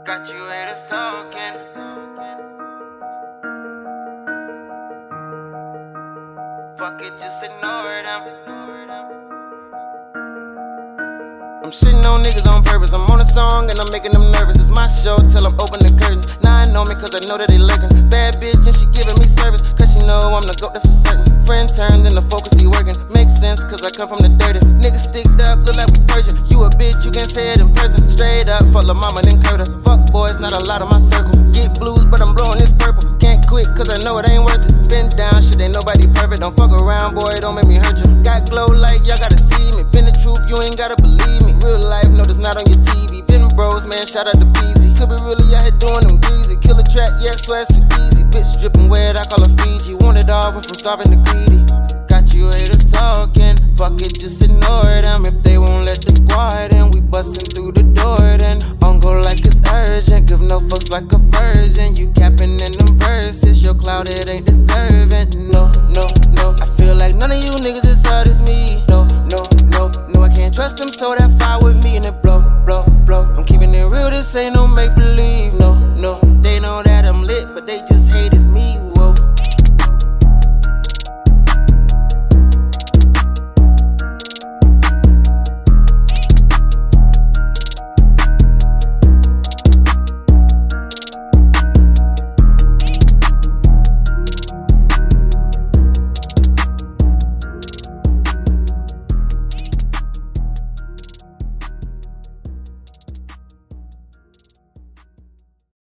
Got you haters talking. Fuck it, just ignore them. I'm shitting on niggas on purpose. I'm on a song and I'm making them nervous. It's my show till I'm open the curtains. Now I know me cause I know that they lurking. Bad bitch and she giving me service, cause she know I'm the GOAT, that's for certain. Friend turned into focus, he working. Makes sense cause I come from the dirty. Niggas sticked up, look like we Persian. You a bitch, you can't say it in person. Straight up, fuck la mama, then curd her. Fuck boys, not a lot of my circle. Get blues, but I'm blowing this purple. Can't quit cause I know it ain't worth it. Been down, shit ain't nobody perfect. Don't fuck around, boy, don't make me hurt you. Got glow like y'all gotta see me. Been the truth, you ain't gotta believe me. Real life, no, that's not on your TV. Been bros, man, shout out to Peasy. Could be really out here doing them greasy. Kill a track, yeah, swear it's too easy. Bitch dripping wet, I call her Fiji. Want it all, went from starving to greedy. Got you haters talking, fuck it, just ignore them. If they won't let the squad in, we bustin' through the door then. On go like it's urgent, give no fucks like a virgin.